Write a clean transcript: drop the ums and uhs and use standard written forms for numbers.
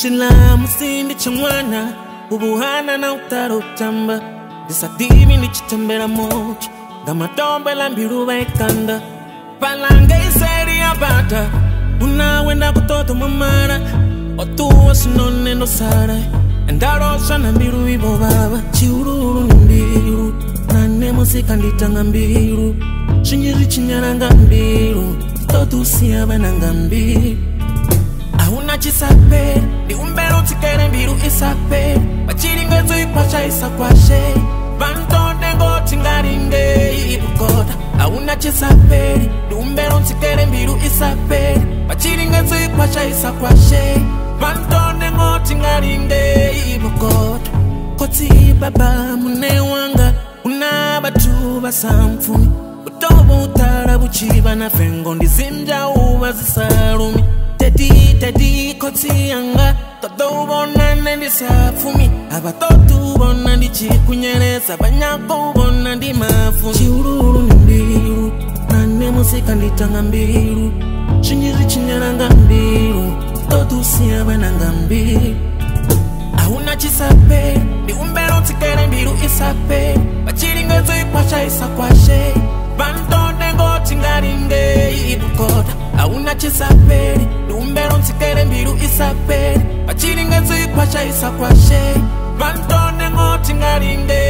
Shila musindi chamwana ubuhana na utaro tamba disatimi ni chitembera mochi ngamatombe la mbiruba ikanda palanga iseri abata unawenda kutoto mamara otuwa sinone no sara endarosa na mbiru ibo baba chiururu mbiru nane musika nditanga mbiru chinyiri chinyaranga mbiru totusia bananga mbiru Auna chisape, di umbero tikere mbiru isape Bachiringezo ipacha isakwashe Banto dengo tingaringe ibukota Auna chisape, di umbero tikere mbiru isape Bachiringezo ipacha isakwashe Banto dengo tingaringe ibukota Koti baba munewanga Unabatu basamfumi Utobo utara buchiba na fengo Ndizimja uwa zisarumi Teddy, koti yanga Todo ubona ndi safumi Abatoto ubona ndi chikunyereza Banyako ubona ndi mafumi Chiururu mbiru Nane musika nditanga mbiru Chinyiri chinyaranga mbiru Todo siya bananga mbiru Auna chisape Di umbero tikere mbiru isape Bachiringezo ikwasha isakwashe Banto dengo tingaringe ibukota Auna chisape Umbero nsikere mbiru isape Bachiringezo ikwasha isakwashe Bantone ngoti ngaringe